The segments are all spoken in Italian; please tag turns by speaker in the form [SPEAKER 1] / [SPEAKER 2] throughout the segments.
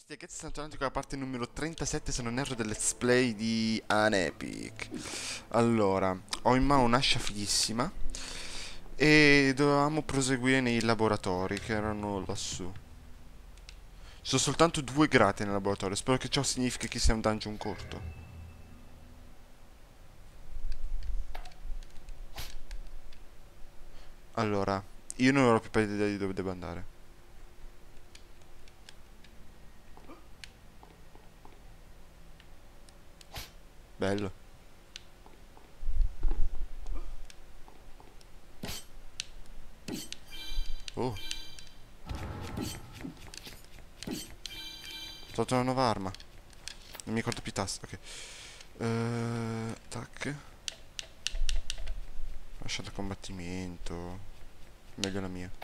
[SPEAKER 1] Tutti ragazzi, stiamo tornando con la parte numero 37, se non erro, del let's play di Unepic. Allora, ho in mano un'ascia fighissima e dovevamo proseguire nei laboratori che erano lassù. Ci sono soltanto due grate nel laboratorio, spero che ciò significhi che sia un dungeon corto. Allora, io non ho più pallida idea di dove devo andare. Bello. Oh, ho trovato una nuova arma. Non mi ricordo più i tasti, ok. Tac. Lasciato combattimento. Meglio la mia.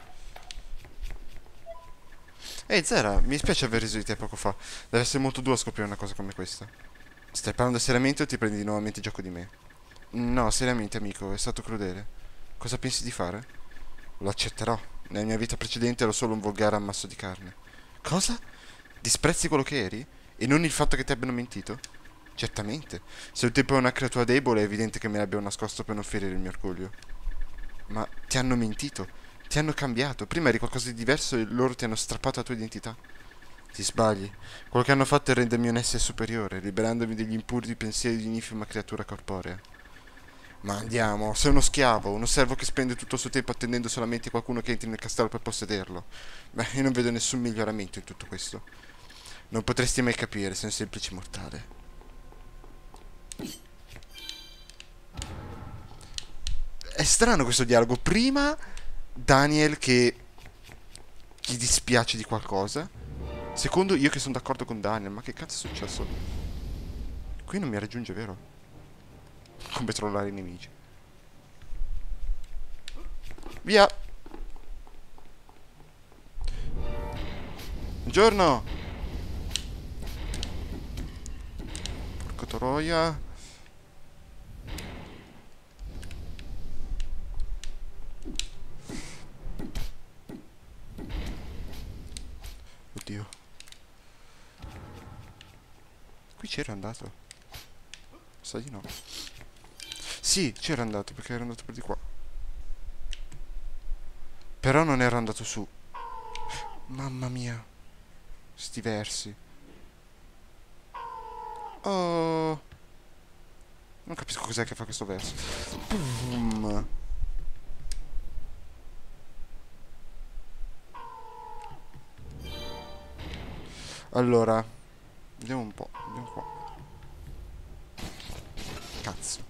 [SPEAKER 1] Ehi Zera, mi spiace aver reso di te poco fa. Deve essere molto duro scoprire una cosa come questa. Stai parlando seriamente o ti prendi nuovamente gioco di me? No, seriamente amico, è stato crudele. Cosa pensi di fare? Lo accetterò. Nella mia vita precedente ero solo un volgare ammasso di carne. Cosa? Disprezzi quello che eri? E non il fatto che ti abbiano mentito? Certamente. Se un tipo è una creatura debole è evidente che me l'abbiano nascosto per non ferire il mio orgoglio. Ma ti hanno mentito. Ti hanno cambiato. Prima eri qualcosa di diverso e loro ti hanno strappato la tua identità. Ti sbagli. Quello che hanno fatto è rendermi un essere superiore, liberandomi degli impuri pensieri di un'infima creatura corporea. Ma andiamo, sei uno schiavo, uno servo che spende tutto il suo tempo attendendo solamente qualcuno che entri nel castello per possederlo. Beh, io non vedo nessun miglioramento in tutto questo. Non potresti mai capire, sei un semplice mortale. È strano questo dialogo. Prima Daniel che gli dispiace di qualcosa. Secondo io che sono d'accordo con Daniel. Ma che cazzo è successo? Qui non mi raggiunge, vero? Come trollare i nemici. Via! Buongiorno! Porco troia. Oddio. Qui c'era andato. Sa di no. Sì, c'era andato perché era andato per di qua. Però non era andato su. Mamma mia. Sti versi. Oh. Non capisco cos'è che fa questo verso. Boom. Allora. Vediamo un po'. Vediamo qua. Cazzo.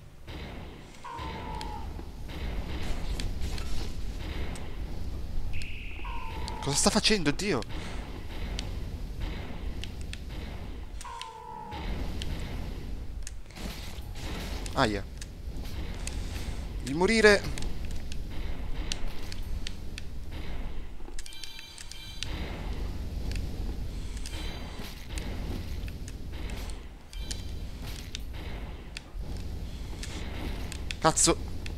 [SPEAKER 1] Cosa sta facendo, Dio? Aia. Devi morire. Cazzo.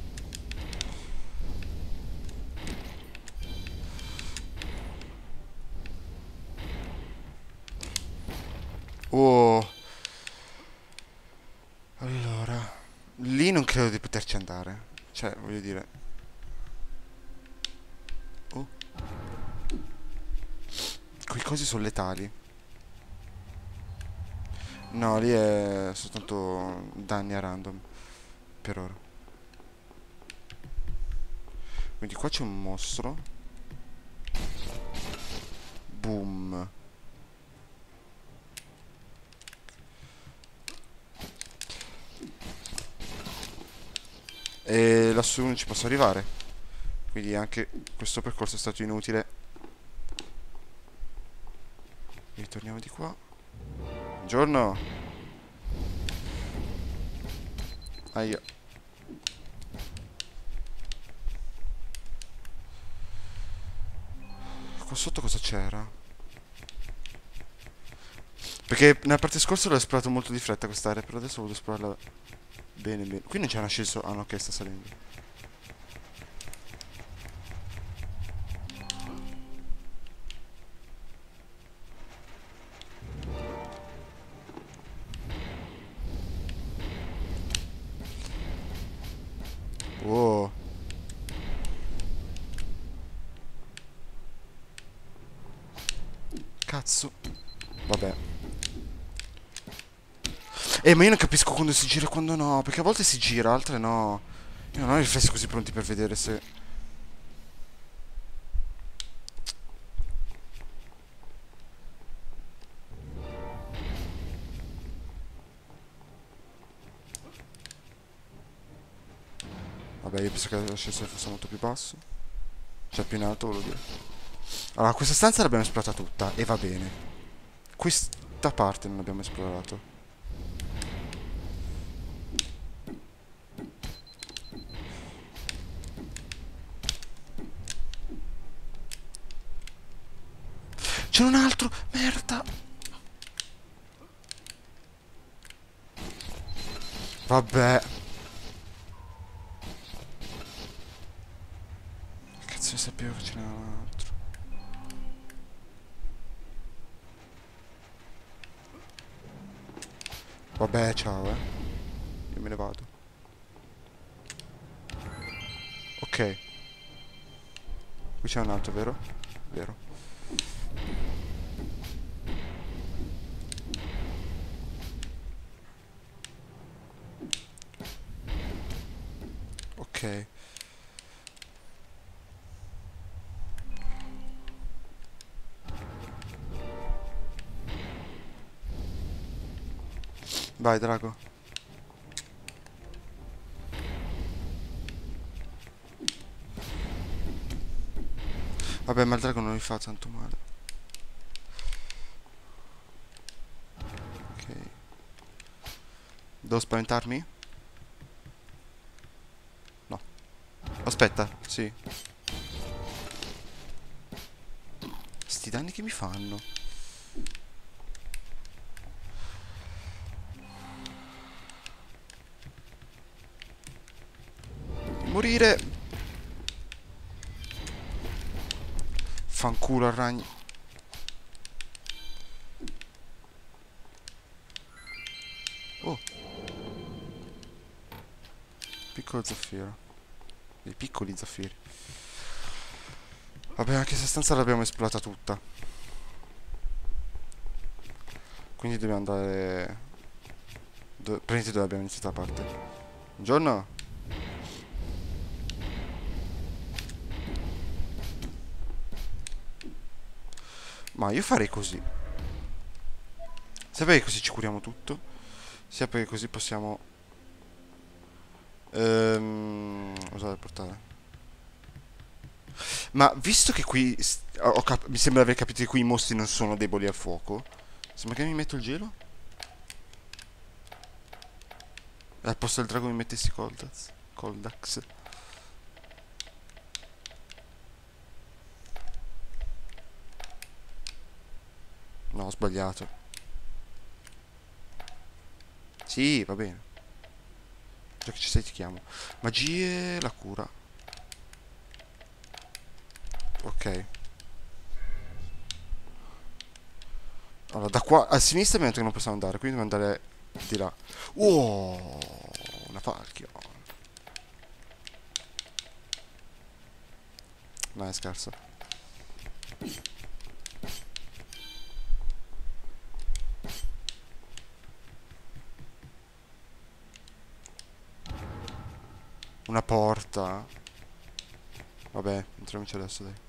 [SPEAKER 1] Oh. Allora. Lì non credo di poterci andare. Cioè, voglio dire. Oh. Quei cosi sono letali. No, lì è soltanto danni a random. Per ora. Quindi qua c'è un mostro. Boom. E lassù non ci posso arrivare. Quindi anche questo percorso è stato inutile. Ritorniamo di qua. Buongiorno. Aia. Qua sotto cosa c'era? Perché nella parte scorsa l'ho esplorato molto di fretta quest'area, però adesso voglio esplorarla bene bene. Qui non c'è un ascensore. Ah no, ok, sta salendo. Cazzo. Vabbè. Ma io non capisco quando si gira e quando no. Perché a volte si gira, altre no. Io non ho i riflessi così pronti per vedere se... Vabbè, io penso che l'ascensore fosse molto più basso. Cioè più in alto, volevo dire. Allora, questa stanza l'abbiamo esplorata tutta. E va bene. Questa parte non abbiamo esplorato. C'è un altro! Merda! Vabbè. Cazzo, ne sapevo che ce n'era un altro. Vabbè, ciao, eh. Io me ne vado. Ok. Qui c'è un altro, vero? Vero. Ok. Vai, Drago. Vabbè, ma il drago non mi fa tanto male. Ok. Devo spaventarmi? No. Aspetta, sì. Sti danni che mi fanno. Morire. Fanculo al ragno. Oh. Piccolo zaffiro. Dei piccoli zaffiri. Vabbè, anche questa stanza l'abbiamo esplorata tutta. Quindi dobbiamo andare... Prendi dove abbiamo iniziato la parte. Buongiorno. Ma io farei così. Sia perché così ci curiamo tutto, sia perché così possiamo usare il portale. Ma visto che qui mi sembra aver capito che qui i mostri non sono deboli al fuoco, se magari mi metto il gelo e al posto del drago mi mettessi Coldax. No, ho sbagliato. Sì, va bene. Già che ci sei ti chiamo. Magie, la cura. Ok. Allora, da qua a sinistra mi ha detto che non possiamo andare, quindi dobbiamo andare di là. Wow, una falchia. No, è scherzo. Una porta. Vabbè, entriamoci adesso, dai.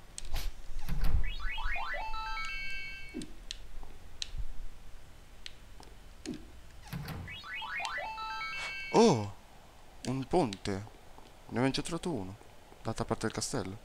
[SPEAKER 1] Oh, un ponte. Ne abbiamo già trovato uno. Dall'altra parte del castello.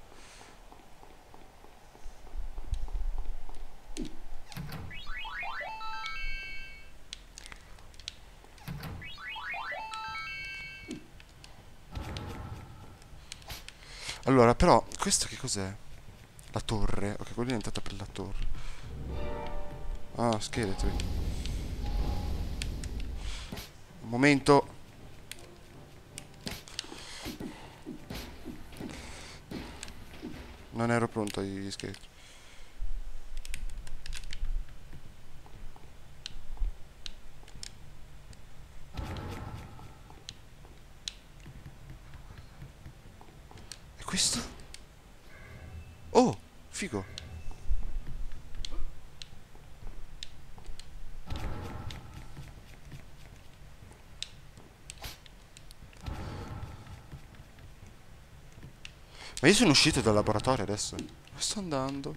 [SPEAKER 1] Allora, però, questo che cos'è? La torre. Ok, quella è diventata per la torre. Ah, scheletri. Un momento. Non ero pronto agli scheletri. E questo? Oh, figo. Ma io sono uscito dal laboratorio adesso. Dove sto andando?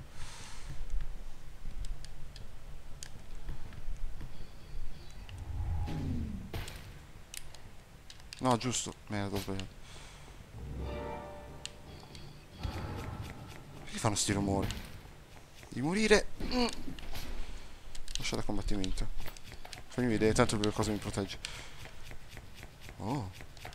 [SPEAKER 1] No, giusto. Merda, ho sbagliato. Perché fanno sti rumori? Di morire. Lascia da combattimento. Fammi vedere, tanto per cosa mi protegge. Oh.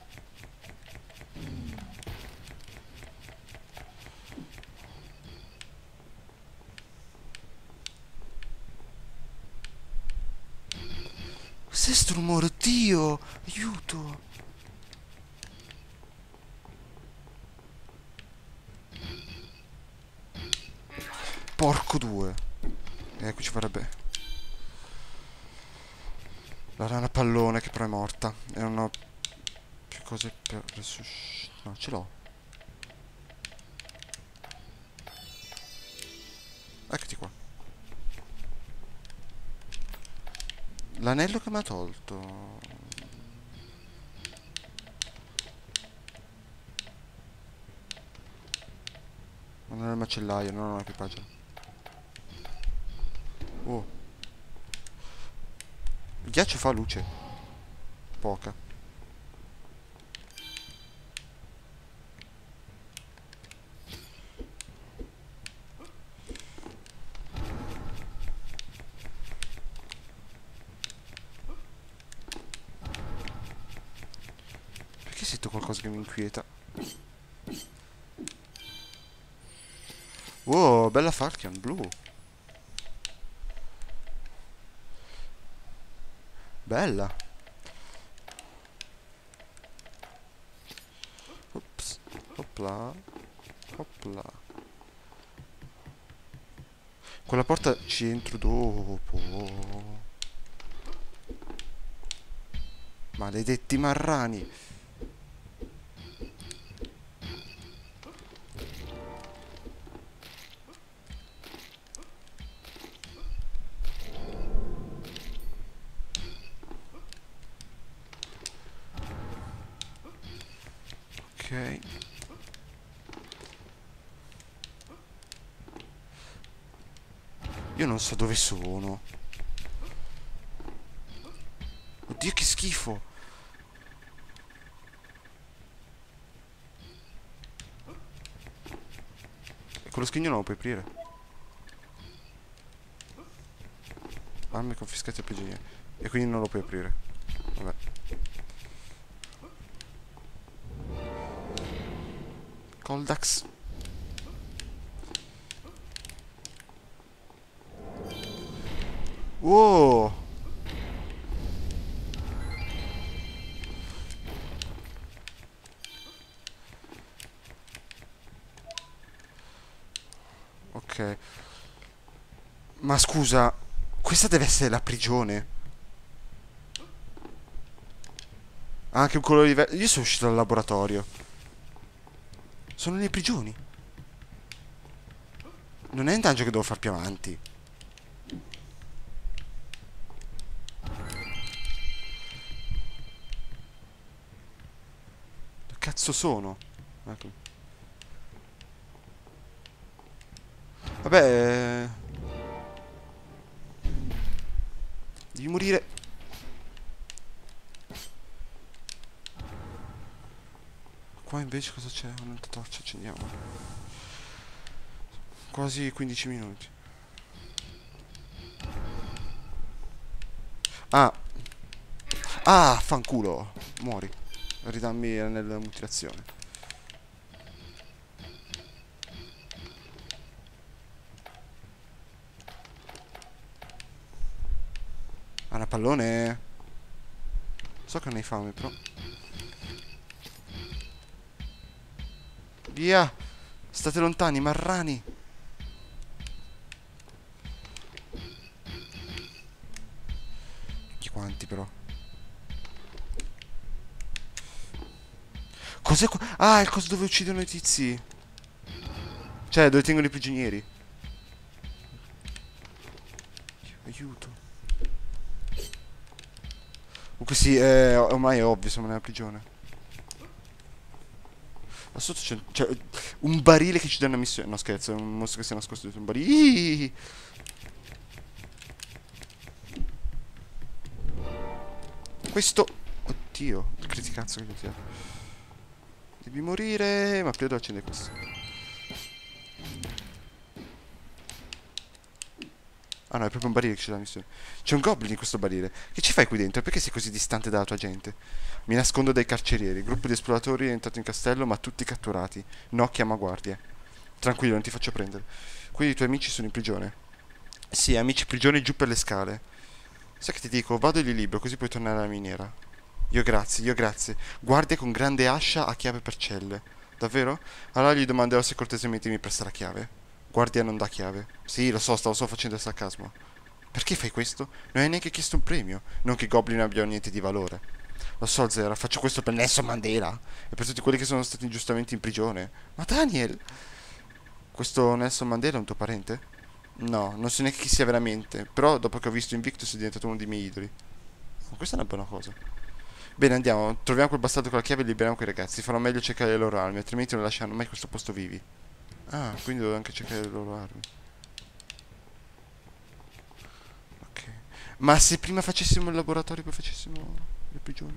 [SPEAKER 1] Cos'è sto rumore? Dio! Aiuto! Porco due. Ecco ci farebbe. La rana pallone che però è morta. E non ho più cose per resuscitare. No, ce l'ho. Eccoti qua. L'anello che mi ha tolto. Ma non è il macellaio, non ho l'equipaggio. Oh. Il ghiaccio fa luce. Poca. Perché sento qualcosa che mi inquieta? Wow, bella Falcon blu. Bella. Ops. Opla. Opla. Quella porta ci entro dopo. Maledetti marrani. Ok. Io non so dove sono. Oddio che schifo. E quello scrigno non lo puoi aprire. Armi confiscate a prigionieri. E quindi non lo puoi aprire. Vabbè. Coldax. Wow. Ok. Ma scusa, questa deve essere la prigione. Ha anche un colore diverso. Io sono uscito dal laboratorio. Sono le prigioni. Non è un dungeon che devo far più avanti. Che cazzo sono? Ecco. Vabbè. Devi morire. Qua invece cosa c'è? Una torcia, accendiamo. Quasi 15 minuti. Ah. Ah, fanculo. Muori. Ridammi nella mutilazione. Ah, una pallone. So che non hai fame, però. Via. State lontani, marrani. Chi quanti, però. Cos'è qua? Ah, il coso dove uccidono i tizi. Cioè, dove tengono i prigionieri. Aiuto. Comunque sì, ormai è ovvio, siamo nella prigione. Là sotto c'è un barile che ci dà una missione. No, scherzo, è un mostro che si è nascosto dietro un barile. Iiii. Questo... Oddio, che cazzo che ti ha. Devi morire. Ma prima devo accendere questo. Ah no, è proprio un barile che ci dà la missione. C'è un goblin in questo barile. Che ci fai qui dentro? Perché sei così distante dalla tua gente? Mi nascondo dai carcerieri. Il gruppo di esploratori è entrato in castello, ma tutti catturati. No, chiama guardie. Tranquillo, non ti faccio prendere. Qui i tuoi amici sono in prigione. Sì, amici prigione giù per le scale. Sai che ti dico? Vado e li libero, così puoi tornare alla miniera. Io grazie, io grazie. Guardia con grande ascia a chiave per celle. Davvero? Allora gli domanderò se cortesemente mi presta la chiave. Guardia non dà chiave. Sì, lo so, stavo solo facendo il sarcasmo. Perché fai questo? Non hai neanche chiesto un premio. Non che i goblin abbiano niente di valore. Lo so, Zera, faccio questo per Nelson Mandela e per tutti quelli che sono stati ingiustamente in prigione. Ma Daniel, questo Nelson Mandela è un tuo parente? No, non so neanche chi sia veramente, però dopo che ho visto Invictus è diventato uno dei miei idoli. Questa è una buona cosa. Bene, andiamo, troviamo quel bastardo con la chiave e liberiamo quei ragazzi. Farò meglio cercare le loro armi, altrimenti non lasceranno mai questo posto vivi. Ah, quindi devo anche cercare le loro armi. Ok. Ma se prima facessimo il laboratorio poi facessimo le prigioni?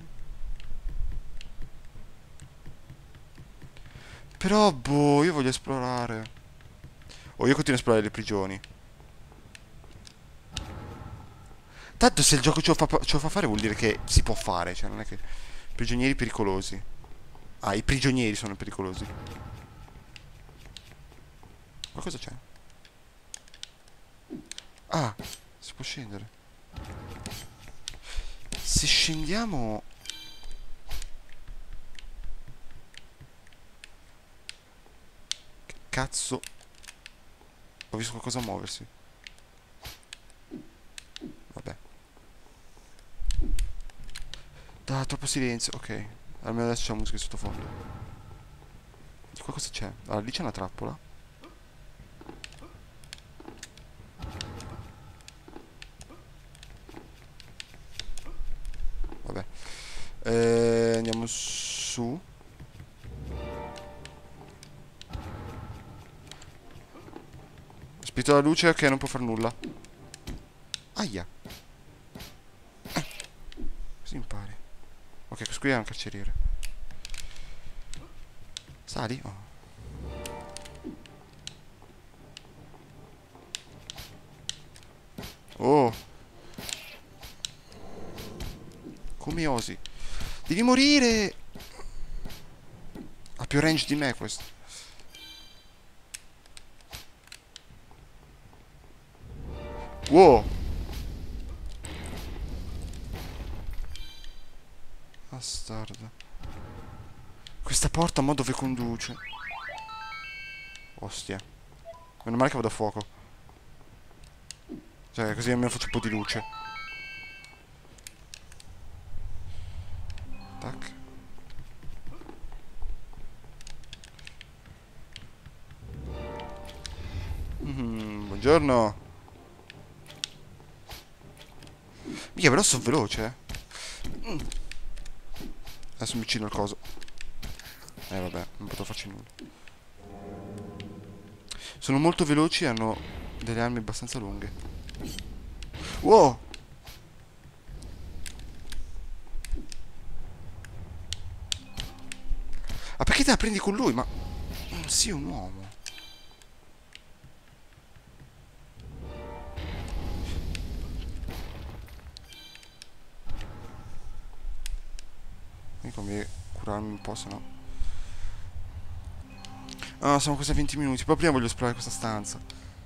[SPEAKER 1] Però, boh, io voglio esplorare. Oh, io continuo a esplorare le prigioni. Tanto se il gioco ce lo fa fare vuol dire che si può fare, cioè non è che... Prigionieri pericolosi. Ah, i prigionieri sono pericolosi. Ma cosa c'è? Ah, si può scendere. Se scendiamo... Che cazzo... Ho visto qualcosa muoversi. Vabbè. Da, troppo silenzio. Ok. Almeno adesso c'è la musica di sottofondo. Di qua cosa c'è? Allora, lì c'è una trappola. Vabbè. Andiamo su. Spirito della luce, ok, non può far nulla. Aia. Così impari. Ok, questo qui è un carceriere. Sali? Oh. Oh. Come osi? Devi morire! Ha più range di me questo. Wow! Bastardo. Questa porta ma dove conduce? Ostia. Meno male che vado a fuoco. Cioè, così almeno faccio un po' di luce. Tac. Buongiorno. Mica, però sono veloce, eh. Adesso mi cino il coso. Vabbè, non potevo farci nulla. Sono molto veloci e hanno delle armi abbastanza lunghe. Wow! Ma perché te la prendi con lui? Ma... Sì, un uomo. Quindi come curarmi un po', se no... Ah, siamo quasi a 20 minuti. Poi prima voglio esplorare questa stanza.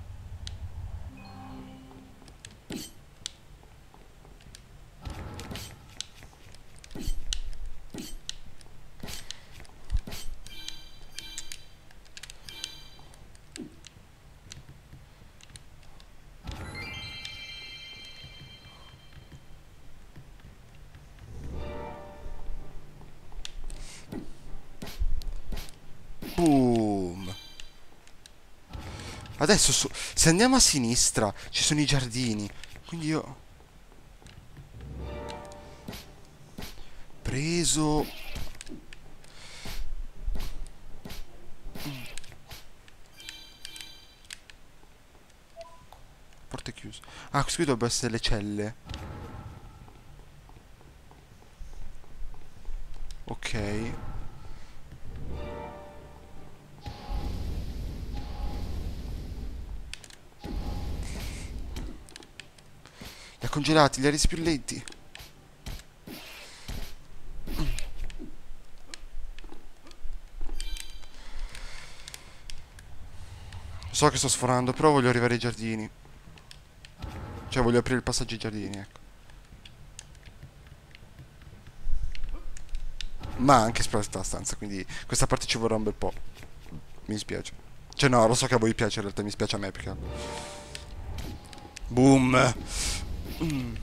[SPEAKER 1] Boom! Adesso, se andiamo a sinistra, ci sono i giardini. Quindi io... Preso... Porte chiuse. Ah, qui dovrebbero essere le celle. Ok. Li ha congelati, li ha resi più lenti. So che sto sforando, però voglio arrivare ai giardini. Cioè, voglio aprire il passaggio ai giardini, ecco. Ma anche esplorare la stanza, quindi questa parte ci vorrà un bel po'. Mi dispiace. Cioè, no, lo so che a voi piace, in realtà mi spiace a me perché... Boom! Mm.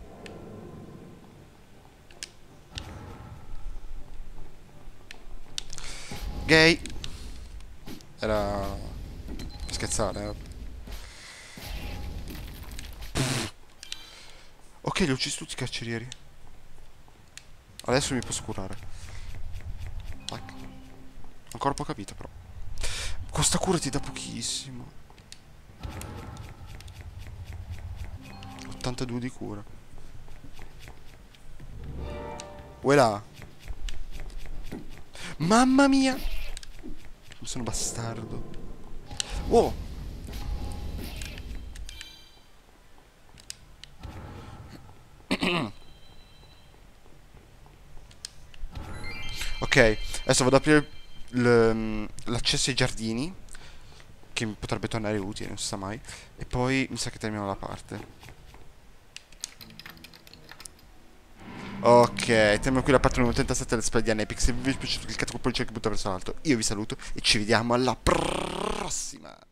[SPEAKER 1] Gay! Era... per scherzare, eh. Ok, li ho uccisi tutti i carcerieri. Adesso mi posso curare. Tac. Ancora un po' capito, però. Questa cura ti dà pochissimo. 82 di cura. Uela. Mamma mia. Sono bastardo. Oh. Ok, adesso vado ad aprire l'accesso ai giardini, che mi potrebbe tornare utile, non si sa mai. E poi mi sa che termino la parte. Ok, termino qui la parte numero 37 delle spade di Anepix. Se vi è piaciuto cliccate quel pollice che butta verso l'alto. Io vi saluto e ci vediamo alla prossima.